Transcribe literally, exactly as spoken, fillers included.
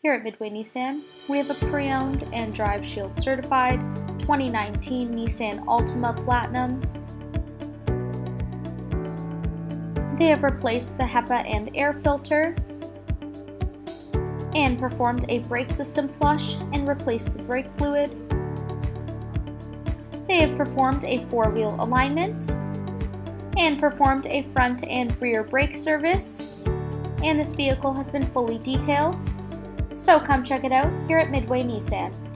Here at Midway Nissan, we have a pre-owned and Drive Shield certified twenty nineteen Nissan Altima Platinum. They have replaced the HEPA and air filter and performed a brake system flush and replaced the brake fluid. They have performed a four-wheel alignment and performed a front and rear brake service, and this vehicle has been fully detailed. So come check it out here at Midway Nissan.